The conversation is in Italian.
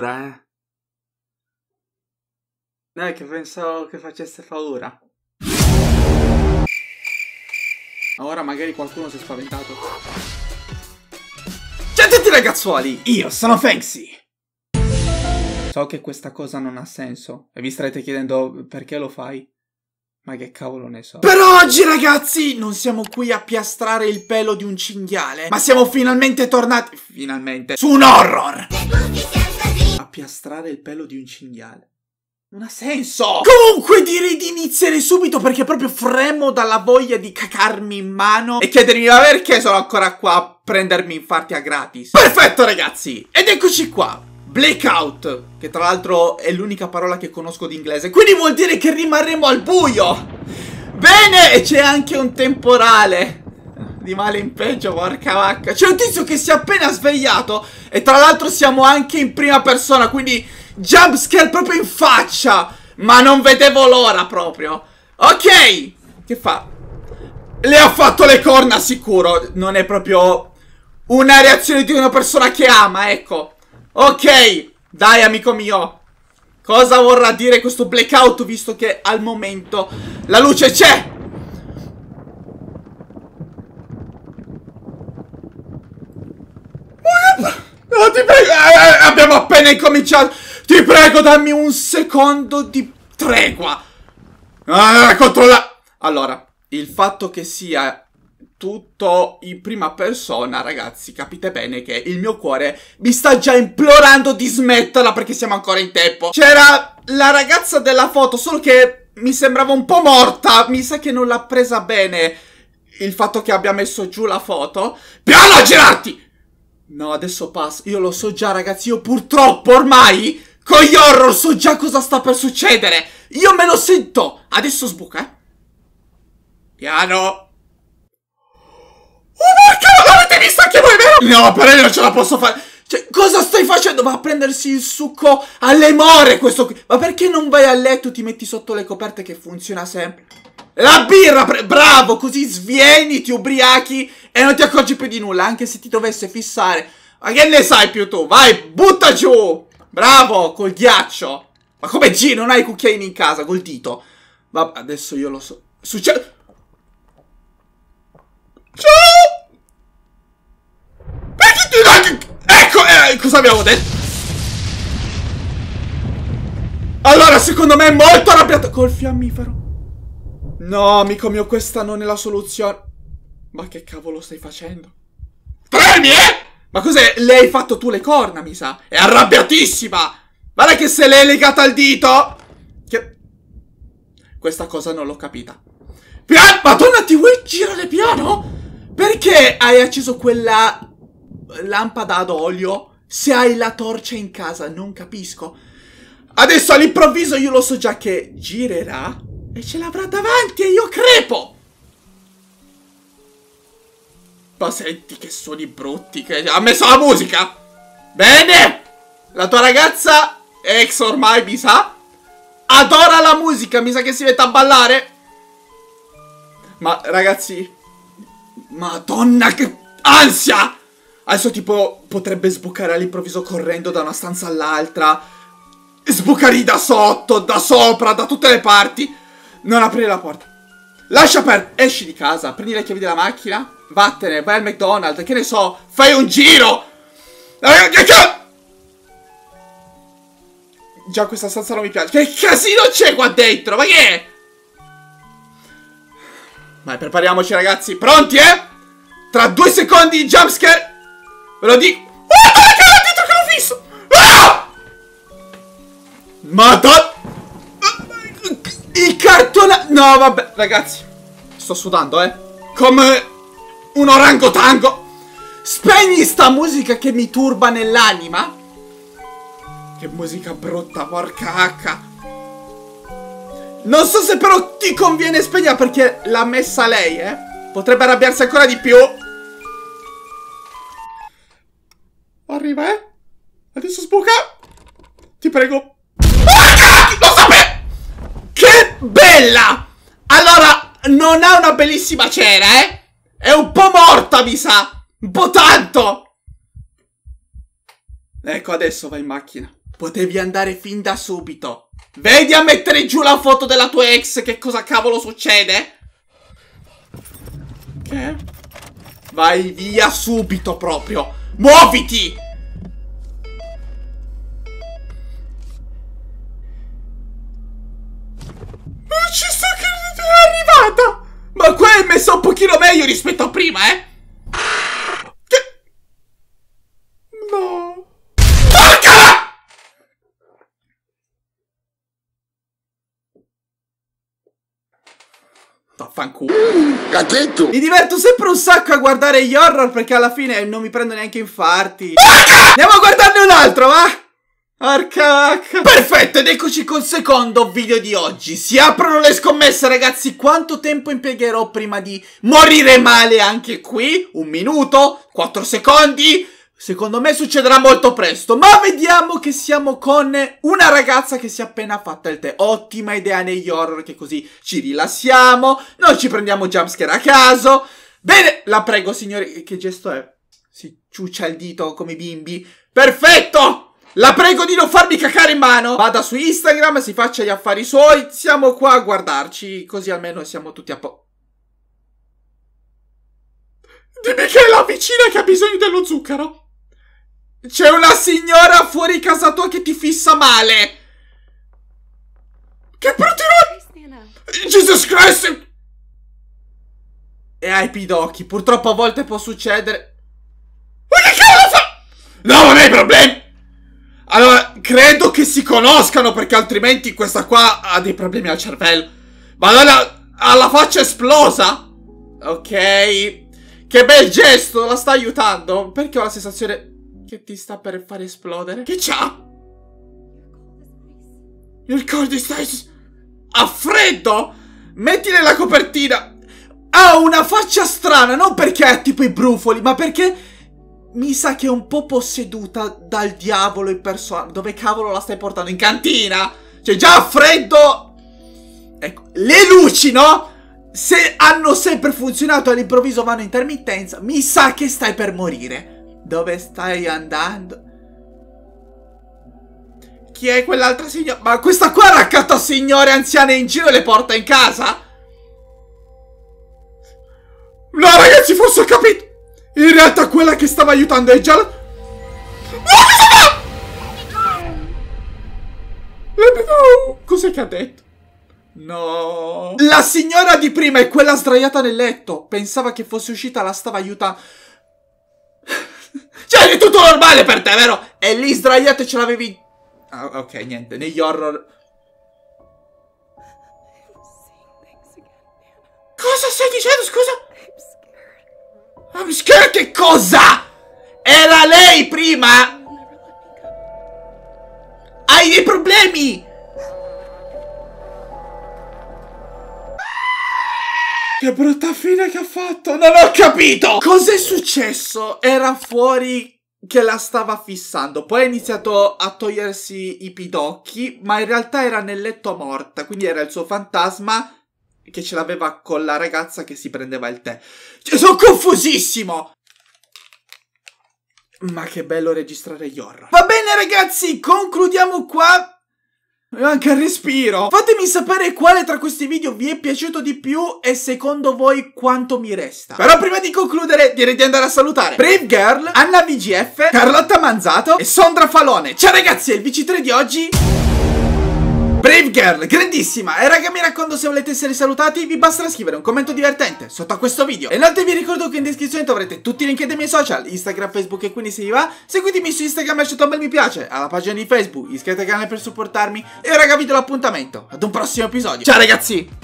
paura, eh. Dai, che pensavo che facesse paura. Ora magari qualcuno si è spaventato. Ciao a tutti ragazzuoli, io sono Fanksy. So che questa cosa non ha senso e vi starete chiedendo perché lo fai. Ma che cavolo ne so. Per oggi ragazzi non siamo qui a piastrare il pelo di un cinghiale, ma siamo finalmente tornati, su un horror. A piastrare il pelo di un cinghiale non ha senso. Comunque direi di iniziare subito perché proprio fremo dalla voglia di cacarmi in mano e chiedermi ma perché sono ancora qua a prendermi infarti a gratis. Perfetto ragazzi, ed eccoci qua. Blackout, che tra l'altro è l'unica parola che conosco di inglese, quindi vuol dire che rimarremo al buio. Bene, e c'è anche un temporale. Di male in peggio, porca vacca. C'è un tizio che si è appena svegliato e tra l'altro siamo anche in prima persona, quindi jumpscare proprio in faccia. Ma non vedevo l'ora proprio. Ok, che fa? Le ha fatto le corna sicuro. Non è proprio una reazione di una persona che ama, ecco. Ok, dai amico mio. Cosa vorrà dire questo blackout visto che al momento la luce c'è? No, ti prego, abbiamo appena incominciato. Ti prego, dammi un secondo di tregua. Controlla. Allora, il fatto che sia tutto in prima persona, ragazzi, capite bene che il mio cuore mi sta già implorando di smetterla perché siamo ancora in tempo. C'era la ragazza della foto, solo che mi sembrava un po' morta. Mi sa che non l'ha presa bene il fatto che abbia messo giù la foto. Piano a girarti! No, adesso passa. Io lo so già, ragazzi, io purtroppo ormai con gli horror so già cosa sta per succedere. Io me lo sento. Adesso sbuca, eh. Piano. Oh porca, l'avete vista anche voi, vero? No, però io non ce la posso fare. Cioè, cosa stai facendo? Va a prendersi il succo alle more questo qui. Ma perché non vai a letto, ti metti sotto le coperte che funziona sempre? La birra, bravo, così svieni, ti ubriachi e non ti accorgi più di nulla, anche se ti dovesse fissare. Ma che ne sai più tu? Vai, butta giù. Bravo, col ghiaccio. Ma come G, non hai cucchiaini in casa, col dito. Vabbè, adesso io lo so. Succede... Ciao! Perché ti... Ecco, cosa abbiamo detto? Allora, secondo me è molto arrabbiato col fiammifero. No, amico mio, questa non è la soluzione. Ma che cavolo stai facendo? Premi, eh? Ma cos'è? Le hai fatto tu le corna, mi sa. È arrabbiatissima. Guarda che se l'è legata al dito. Che... Questa cosa non l'ho capita. Madonna, ti vuoi girare piano? Perché hai acceso quella lampada ad olio se hai la torcia in casa? Non capisco. Adesso all'improvviso io lo so già che girerà e ce l'avrà davanti e io crepo. Ma senti che suoni brutti che ha messo la musica. Bene. La tua ragazza, ex ormai mi sa, adora la musica. Mi sa che si mette a ballare. Ma ragazzi, madonna che ansia. Adesso tipo potrebbe sbucare all'improvviso correndo da una stanza all'altra. Sbucare da sotto, da sopra, da tutte le parti. Non aprire la porta. Lascia perdere. Esci di casa, prendi le chiavi della macchina, vattene, vai al McDonald's, che ne so, fai un giro. Già questa stanza non mi piace. Che casino c'è qua dentro, ma che è? Vai, prepariamoci ragazzi, pronti, eh? Tra 2 secondi jumpscare. Ve lo dico. Guarda che l'ho detto che l'ho visto. Ah! Madonna. Il cartone... No, vabbè, ragazzi. Sto sudando, eh. Come un orangotango. Spegni sta musica che mi turba nell'anima. Che musica brutta, porca H. Non so se però ti conviene spegnere perché l'ha messa lei, eh. Potrebbe arrabbiarsi ancora di più. Arriva, eh. Adesso sbuca. Ti prego. Ah, lo sapevo! Che bella! Allora, non ha una bellissima cera, eh? È un po' morta, mi sa. Un po' tanto. Ecco, adesso va in macchina. Potevi andare fin da subito. Vedi a mettere giù la foto della tua ex, che cosa cavolo succede? Che? Vai via subito proprio. Muoviti! Non ci sto che è arrivata! Ma qua è messa un pochino meglio rispetto a prima, eh? Che? No. Porca! Vaffanculo. Gattetto! Mi diverto sempre un sacco a guardare gli horror perché alla fine non mi prendo neanche infarti. Andiamo a guardarne un altro, va? Porca vacca. Perfetto, ed eccoci col secondo video di oggi. Si aprono le scommesse, ragazzi. Quanto tempo impiegherò prima di morire male anche qui? 1 minuto? 4 secondi? Secondo me succederà molto presto. Ma vediamo che siamo con una ragazza che si è appena fatta il tè. Ottima idea negli horror, che così ci rilassiamo, non ci prendiamo jumpscare a caso. Bene, la prego, signori. Che gesto è? Si ciuccia il dito come i bimbi. Perfetto! La prego di non farmi cacare in mano. Vada su Instagram, si faccia gli affari suoi. Siamo qua a guardarci, così almeno siamo tutti a posto. Dimmi che è la vicina che ha bisogno dello zucchero. C'è una signora fuori casa tua che ti fissa male. Che brutto! Jesus Christ! E hai pidocchi. Purtroppo a volte può succedere. Ma che cavolo fa? No, non hai problemi. Allora, credo che si conoscano, perché altrimenti questa qua ha dei problemi al cervello. Madonna, ha la faccia esplosa. Ok. Che bel gesto, la sta aiutando. Perché ho la sensazione che ti sta per far esplodere. Che c'ha? Your cold is ice. Ha freddo? Mettile la copertina. Ha una faccia strana, non perché ha tipo i brufoli, ma perché mi sa che è un po' posseduta dal diavolo in persona. Dove cavolo la stai portando? In cantina? Cioè già ha freddo. Ecco, le luci, no? Se hanno sempre funzionato, all'improvviso vanno in intermittenza. Mi sa che stai per morire. Dove stai andando? Chi è quell'altra signora? Ma questa qua raccatta signore anziane in giro e le porta in casa? No, ragazzi, forse ho capito. In realtà quella che stava aiutando è già la... No! Cos'è che ha detto? No. La signora di prima è quella sdraiata nel letto. Pensava che fosse uscita, la stava aiutando. Cioè, è tutto normale per te, vero? E lì sdraiata e ce l'avevi... Ah, ok, niente. Negli horror... Cosa stai dicendo, scusa? I'm scared. Che cosa? Era lei prima? Hai dei problemi? Che brutta fine che ha fatto. Non ho capito. Cos'è successo? Era fuori che la stava fissando. Poi ha iniziato a togliersi i pidocchi, ma in realtà era nel letto morta. Quindi era il suo fantasma che ce l'aveva con la ragazza che si prendeva il tè. Cioè, sono confusissimo. Ma che bello registrare gli horror. Va bene, ragazzi, concludiamo qua. Mi manca il respiro. Fatemi sapere quale tra questi video vi è piaciuto di più e secondo voi quanto mi resta. Però prima di concludere direi di andare a salutare Brave Girl, Anna VGF, Carlotta Manzato e Sondra Falone. Ciao ragazzi, è il VC3 di oggi. Brave Girl, grandissima. E raga, mi raccomando, se volete essere salutati vi basterà scrivere un commento divertente sotto a questo video. E inoltre vi ricordo che in descrizione troverete tutti i link dei miei social, Instagram, Facebook, e quindi se vi va seguitemi su Instagram, lasciate un bel mi piace alla pagina di Facebook, iscrivetevi al canale per supportarmi. E ora raga, vi do l'appuntamento ad un prossimo episodio. Ciao ragazzi.